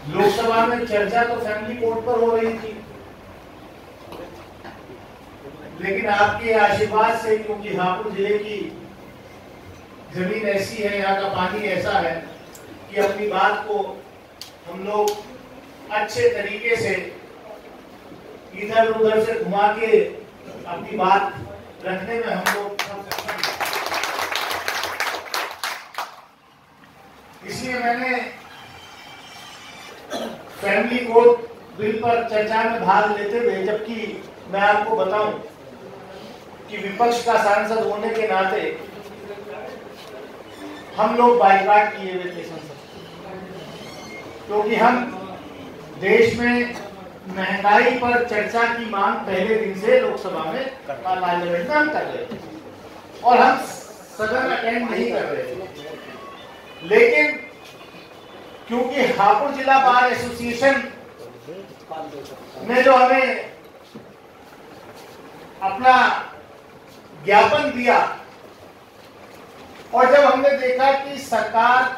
लोकसभा में चर्चा तो फैमिली कोर्ट पर हो रही थी, लेकिन आपके आशीर्वाद से, क्योंकि हापुड़ जिले की जमीन ऐसी है, यहाँ का पानी ऐसा है कि अपनी बात को हम लोग अच्छे तरीके से इधर उधर से घुमा के अपनी बात रखने में हम लोग सक्षम हैं। इसलिए मैंने फैमिली कोर्ट बिल पर चर्चा में भाग लेते हुए, जबकि मैं आपको बताऊं कि विपक्ष का सांसद होने के नाते हम लोग बाइकाट किए हुए थे संसद, क्योंकि हम देश में महंगाई पर चर्चा की मांग पहले दिन से लोकसभा में पार्लियामेंट में हम कर रहे थे और हम सदन अटेंड नहीं कर रहे थे। लेकिन क्योंकि हापुड़ जिला बार एसोसिएशन ने जो हमें अपना ज्ञापन दिया और जब हमने देखा कि सरकार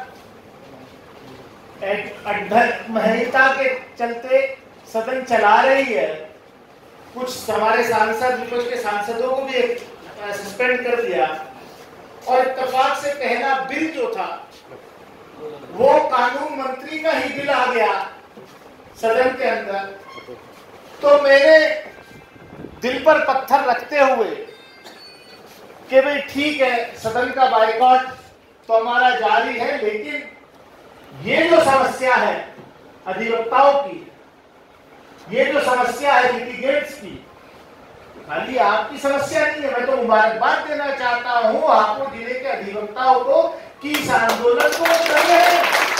अधमहिता के चलते सदन चला रही है, कुछ हमारे सांसद, विपक्ष के सांसदों को भी सस्पेंड कर दिया और इत्तेफाक से पहला बिल जो था वो कानून मंत्री का ही बिल आ गया सदन के अंदर, तो मैंने दिल पर पत्थर रखते हुए कि भाई ठीक है, सदन का बाइकॉट तो हमारा जारी है, लेकिन ये जो समस्या है अधिवक्ताओं की, ये जो समस्या है लिटिगेंट्स की, खाली आपकी समस्या नहीं है। मैं तो मुबारकबाद देना चाहता हूं हापुड़ जिले के अधिवक्ताओं को कि इस आंदोलन को कर रहे हैं।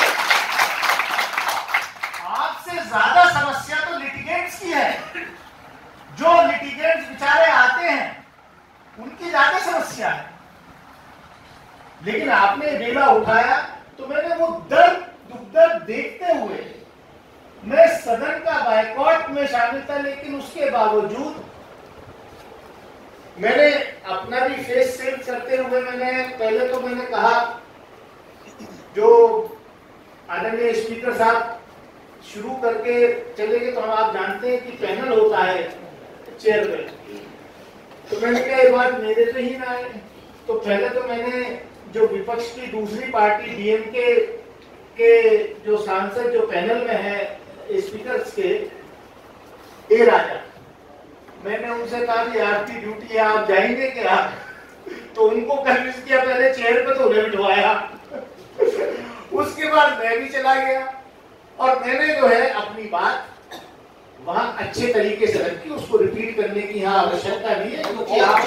आपसे ज्यादा समस्या तो लिटिगेंट्स की है। जो लिटिगेंट्स बेचारे आते हैं उनकी ज्यादा समस्या है, लेकिन आपने बेला उठाया तो मैंने वो दर्द देखते हुए मैं सदन का बाइकॉट में शामिल था। लेकिन उसके बावजूद मैंने अपना भी फेस सेव करते हुए मैंने कहा, जो आदरणीय स्पीकर साहब शुरू करके चले गए, तो हम आप जानते हैं कि पैनल होता है चेयर पे, तो मैंने कहा ये बात मेरे पे ही ना आए। तो पहले तो मैंने जो विपक्ष की दूसरी पार्टी डीएमके के जो सांसद जो पैनल में है स्पीकर्स के, ए राजा, मैंने उनसे कहा कि आपकी ड्यूटी है, आप जाएंगे क्या? तो उनको कन्विंस किया, पहले चेयर पे तो उन्हें बिठवाया उसके बाद मैं भी चला गया और मैंने जो है अपनी बात वहां अच्छे तरीके से रखी। उसको रिपीट करने की यहाँ आवश्यकता नहीं है, क्योंकि आप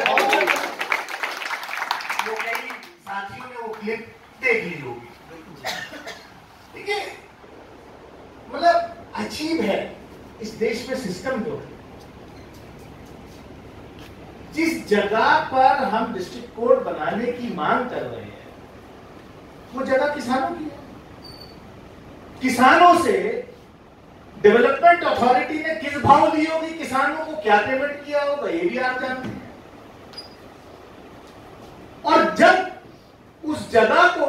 साथियों ने वो क्लिप देख ली होगी। ठीक है, मतलब अजीब है इस देश में सिस्टम जो है। जिस जगह पर हम डिस्ट्रिक्ट कोर्ट बनाने की मांग कर रहे हैं वो जगह किसानों की है। किसानों से डेवलपमेंट अथॉरिटी ने किस भाव ली होगी, किसानों को क्या पेमेंट किया होगा, ये भी आप जानते हैं। और जब उस जगह को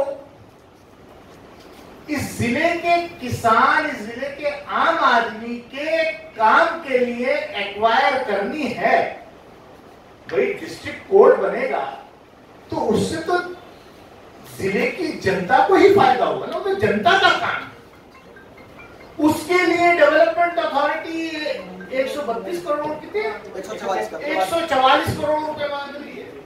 इस जिले के किसान, इस जिले के आम आदमी के काम के लिए एक्वायर करनी है, भाई डिस्ट्रिक्ट कोर्ट बनेगा तो उससे तो जिले की जनता को ही फायदा होगा ना, तो जनता का काम। उसके लिए डेवलपमेंट अथॉरिटी 132 करोड़ कितने 144 करोड़ रुपए मांग रही है।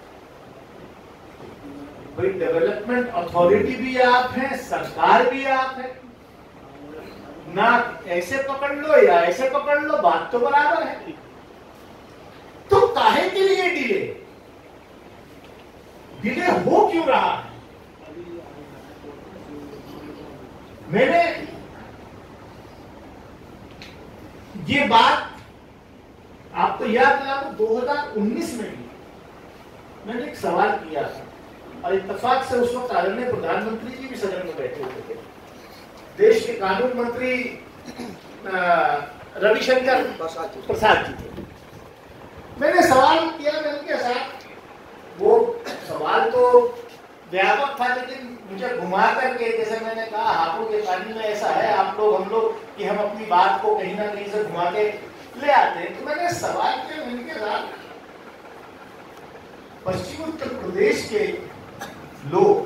भाई डेवलपमेंट अथॉरिटी भी आप हैं, सरकार भी आप है ना, ऐसे पकड़ लो या ऐसे पकड़ लो, बात तो बराबर है। तो काहे के लिए डिले हो क्यों रहा है? मैंने ये बात आपको याद दिला, 2019 में भी मैंने एक सवाल किया था और इत्तेफाक से उस वक्त आदरणीय प्रधानमंत्री जी भी सदन में बैठे हुए थे। देश के कानून मंत्री रविशंकर प्रसाद जी थे। मैंने सवाल किया, मैंने कहा साहब वो सवाल तो व्यापक था, लेकिन मुझे घुमा करके, जैसे मैंने कहा हापुड़ के कानून में ऐसा है, आप लोग हम लोग कि हम अपनी बात को कहीं ना कहीं से घुमा के ले आते हैं। तो मैंने सवाल किया, मैंने कहा पश्चिमी उत्तर प्रदेश के लोग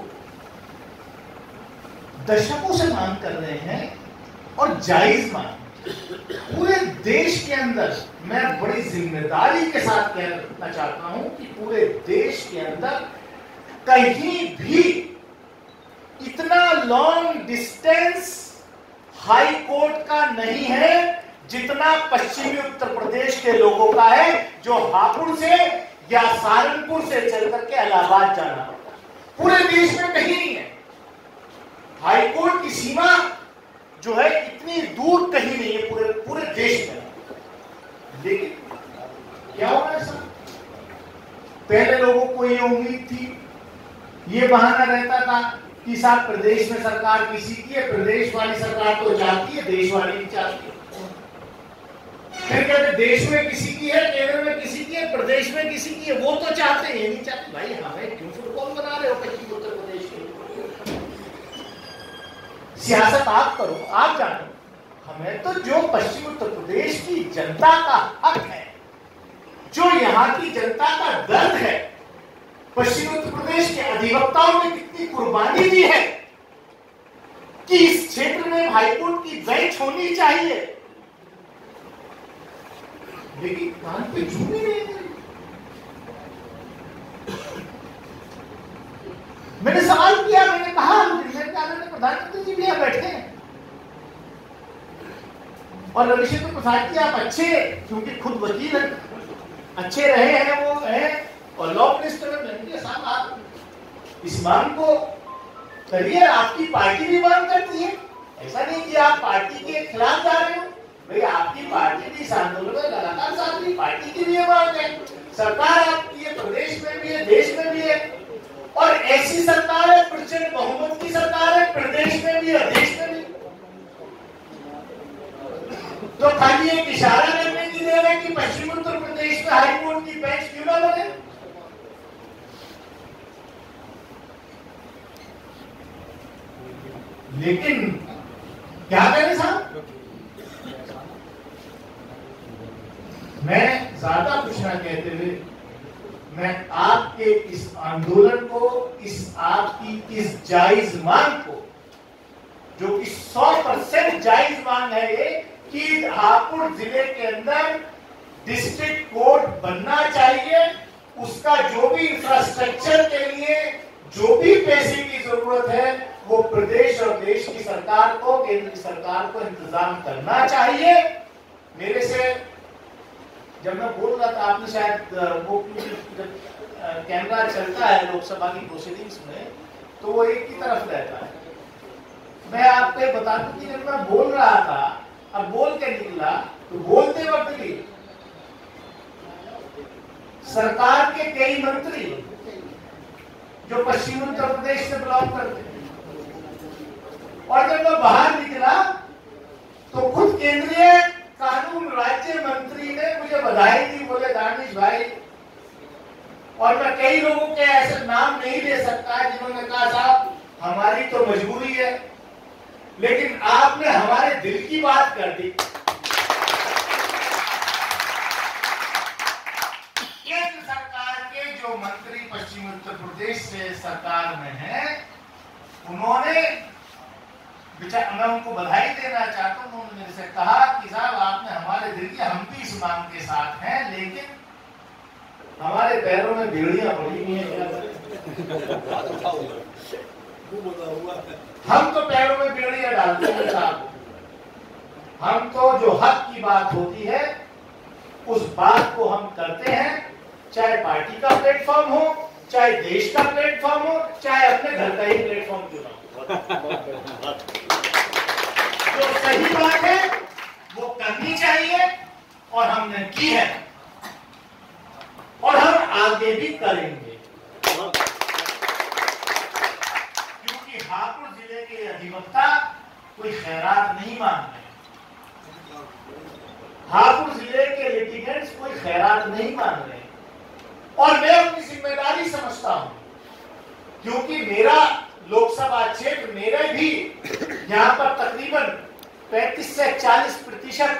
दशकों से मांग कर रहे हैं और जायज मांग, पूरे देश के अंदर मैं बड़ी जिम्मेदारी के साथ कहना चाहता हूं कि पूरे देश के अंदर कहीं भी इतना लॉन्ग डिस्टेंस हाई कोर्ट का नहीं है जितना पश्चिमी उत्तर प्रदेश के लोगों का है, जो हापुड़ से या सहारनपुर से चल करके इलाहाबाद जाना पड़ता है। पूरे देश में कहीं नहीं है। हाई कोर्ट की सीमा जो है इतनी दूर कहीं नहीं है पूरे देश में। लेकिन क्या होगा ऐसा? पहले लोगों को ये उम्मीद थी, ये बहाना रहता था कि साहब प्रदेश में सरकार किसी की है, प्रदेश वाली सरकार तो चाहती है, देश वाली नहीं चाहती। फिर कहते देश में किसी की है, केंद्र में किसी की है, प्रदेश में किसी की है, वो तो चाहते हैं, ये नहीं चाहते। भाई हमें क्यों फुटबॉल बना रहे हो पश्चिमी उत्तर प्रदेश के? सियासत आप करो, आप जानो। हमें तो जो पश्चिम उत्तर प्रदेश की जनता का हक है, जो यहाँ की जनता का दर्द है, पश्चिम उत्तर प्रदेश के अधिवक्ताओं ने कितनी कुर्बानी दी है कि इस क्षेत्र में हाईकोर्ट की बेंच होनी चाहिए, लेकिन कान पे झूम नहीं रहे। मैंने सवाल किया, मैंने कहा प्रधानमंत्री जी भी यहाँ बैठे हैं और रविशंकर प्रसाद जी आप अच्छे, क्योंकि खुद वकील हैं, अच्छे रहे हैं, वो हैं और लॉ मिनिस्टर में साथ आप इस मांग को करिए। आपकी पार्टी भी मांग करती है, ऐसा नहीं कि आप पार्टी के खिलाफ जा रहे हो। भाई आपकी पार्टी भी इस आंदोलन में लगातार साथ रही, पार्टी की भी ये मांग है, सरकार आपकी है, प्रदेश में भी है, देश में भी है, और ऐसी सरकार है, प्रचंड बहुमत की सरकार है, प्रदेश में भी है, देश में भी। तो खाली एक इशारा करने की देर है कि पश्चिम उत्तर प्रदेश में हाईकोर्ट की बेंच क्यों ना बने। लेकिन क्या करें साहब? मैं ज्यादा कुछ ना कहते हुए मैं आपके इस आंदोलन को, इस आपकी इस जायज मांग को, जो कि 100% जायज मांग है ये कि हापुड़ जिले के अंदर डिस्ट्रिक्ट कोर्ट बनना चाहिए, उसका जो भी इंफ्रास्ट्रक्चर के लिए जो भी पैसे की जरूरत है वो प्रदेश और देश की सरकार को, केंद्र की सरकार को इंतजाम करना चाहिए। मेरे से जब मैं बोल रहा था, आपने शायद वो कैमरा चलता है लोकसभा की प्रोसीडिंग्स में, तो वो एक की तरफ रहता है। मैं आपको बता दूं कि जब मैं बोल रहा था, अब बोल के निकला, तो बोलते वक्त भी सरकार के कई मंत्री जो पश्चिम उत्तर प्रदेश से बिलोंग करते हैं, और जब मैं बाहर निकला तो खुद केंद्रीय कानून राज्य मंत्री ने मुझे बधाई दी, बोले दानिश भाई, और मैं कई लोगों के ऐसे नाम नहीं ले सकता जिन्होंने कहा साहब हमारी तो मजबूरी है, लेकिन आपने हमारे दिल की बात कर दी। केंद्र सरकार के जो मंत्री पश्चिम उत्तर प्रदेश से सरकार में हैं, उन्होंने, मैं उनको बधाई देना चाहता हूं, उन्होंने मेरे से कहा कि साहब आपने हमारे दिल की, हम भी इस मांग के साथ हैं, लेकिन हमारे पैरों में बेड़ियां पड़ी हुई हैं। हम तो पैरों में बेड़ियां डालते हैं साहब, हम तो जो हक की बात होती है उस बात को हम करते हैं, चाहे पार्टी का प्लेटफॉर्म हो, चाहे देश का प्लेटफॉर्म हो, चाहे अपने घर का ही प्लेटफॉर्म क्यों ना हो। जो सही बात है वो करनी चाहिए और हमने की है और हम आगे भी करेंगे, क्योंकि हापुड़ जिले के अधिवक्ता कोई खैरात नहीं मांग रहे, हापुड़ जिले के लिटिगेंट्स कोई खैरात नहीं मांग रहे, और मैं अपनी जिम्मेदारी समझता हूं, क्योंकि मेरा लोकसभा क्षेत्र, मेरे भी यहाँ पर तकरीबन 35 से 40%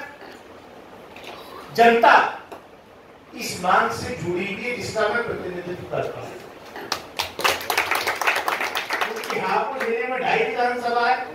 जनता इस मांग से जुड़ी हुई है जिसका मैं प्रतिनिधित्व करता हूँ। क्योंकि हापुड़ जिले में 2.5 विधानसभा है,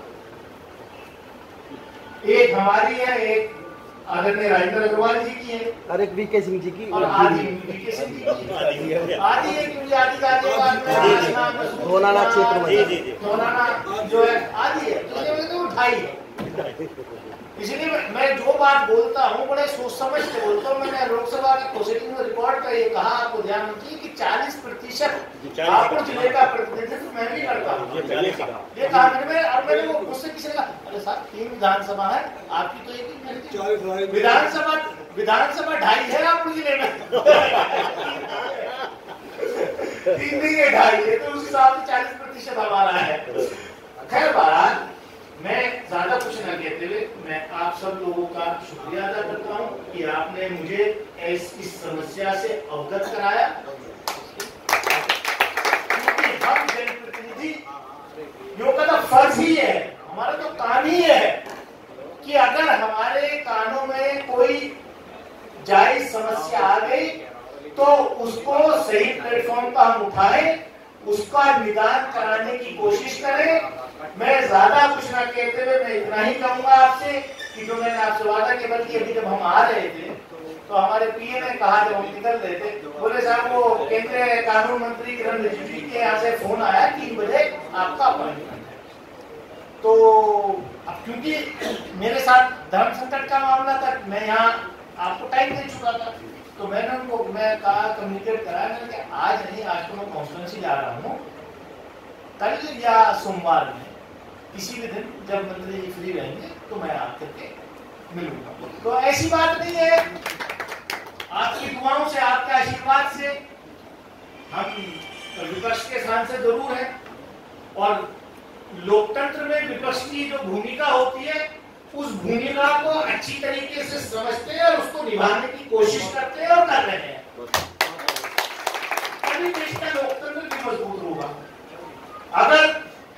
एक हमारी है, एक आदरणीय राजेंद्र अग्रवाल जी की है और एक वीके सिंह जी की और आदि वीके सिंह जी की आदि है क्योंकि आदि का धोनाना क्षेत्र में धोनाना जो है आदि है, तो 2.5 है। इसलिए मैं जो बात बोलता हूँ बड़े सोच समझ के बोलता हूँ। मैंने लोकसभा के प्रोसीडिंग में रिकॉर्ड का ये कहा आपको ध्यान रखिए कि 40% हापुड़ जिले का प्रतिनिधित्व मैं भी करता हूँ, ये कहा मैंने। और मैंने वो मुझसे किसी ने कहा अरे साहब 3 विधानसभा है आपकी, तो एक विधानसभा 2.5 है हापुड़ जिले में 3 नहीं है 2.5 है, तो उस हिसाब से 40% हमारा है। खैर बहरहाल मैं ज्यादा कुछ न कहते हुए मैं आप सब लोगों का शुक्रिया अदा करता हूं कि आपने मुझे इस समस्या से अवगत कराया। क्योंकि हम जनप्रतिनिधि यो का तो फर्ज ही है, हमारा तो काम ही है कि अगर हमारे कानों में कोई जायज समस्या आ गई तो उसको सही प्लेटफॉर्म पर हम उठाएं, उसका निदान कराने की कोशिश करें। मैं ज्यादा कुछ ना कहते हुए मैं इतना ही कहूंगा आपसे कि जो मैंने आपसे वादा किया, बल्कि अभी जब हम आ रहे थे तो हमारे पीए ने कहा, जब हम निकल रहे थे, बोले साहब वो केंद्रीय कानून मंत्री किरण रिजिजू जी के यहाँ से फोन आया 3 बजे आपका अपॉइंटमेंट है। तो अब क्योंकि मेरे साथ धर्म संकट का मामला था, मैं यहाँ आपको टाइम दे चुका था, तो मैंने उनको मैं कहा कम्युनिकेट कराया मैंने कि आज नहीं, आज तो मैं कॉन्फ्रेंस जा रहा हूँ, कल या सोमवार में किसी भी दिन जब मंत्री जी फ्री रहेंगे तो मैं आकर के मिलूंगा। तो ऐसी बात नहीं है, आपकी दुआओं से आपके आशीर्वाद से हम विपक्ष के सांसद जरूर हैं और लोकतंत्र में विपक्ष की जो भूमिका होती है उस भूमिका को अच्छी तरीके से समझते हैं और उसको निभाने की कोशिश करते हैं और कर रहे हैं। तभी देश का लोकतंत्र भी मजबूत होगा। अगर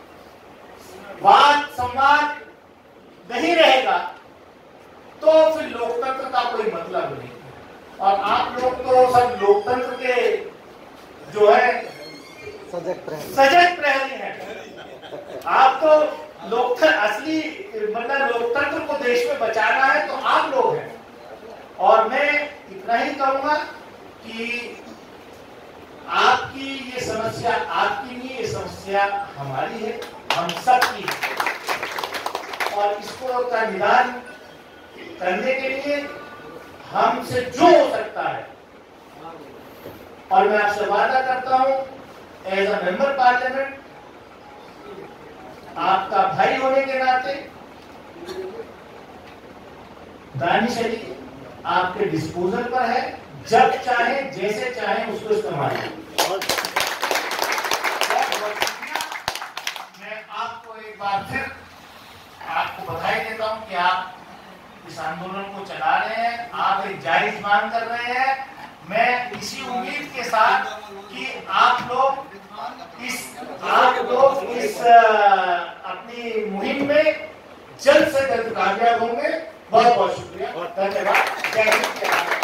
वाद संवाद नहीं रहेगा तो फिर लोकतंत्र का कोई मतलब नहीं। और आप लोग तो सब लोकतंत्र के जो है सजग प्रहरी हैं। आप तो लोकतंत्र असली मतलब लोकतंत्र को देश में बचाना है तो आप लोग हैं। और मैं इतना ही कहूंगा कि आपकी ये समस्या आपकी नहीं, ये समस्या हमारी है, हम सबकी। और इसको का निदान करने के लिए हमसे जो हो सकता है, और मैं आपसे वादा करता हूं एज अ मेंबर पार्लियामेंट, आपका भाई होने के नाते दानिश अली आपके डिस्पोजल पर है, जब चाहे जैसे चाहे उसको इस्तेमाल करें। मैं आपको एक बार फिर आपको बधाई देता हूं कि आप इस आंदोलन को चला रहे हैं, आप एक जायज मांग कर रहे हैं। मैं इसी उम्मीद के साथ कि आप लोग इस अपनी मुहिम में जल्द से जल्द कामयाब होंगे। बहुत बहुत शुक्रिया, धन्यवाद। जय हिंद।